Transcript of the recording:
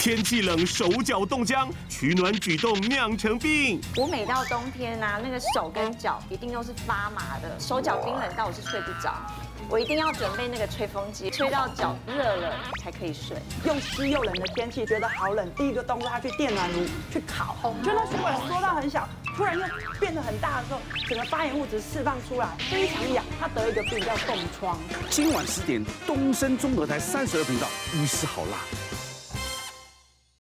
天气冷，手脚冻僵，取暖举动酿成病。 我每到冬天啊，那个手跟脚一定都是发麻的，手脚冰冷到我是睡不着。我一定要准备那个吹风机，吹到脚热了才可以睡。 又湿又冷的天气，觉得好冷，第一个动作他去电暖炉去烤，就那水管缩到很小，突然又变得很大的时候，整个发炎物质释放出来，非常痒。他得一个病叫冻疮。 今晚10点，东森综合台32频道，医师好辣。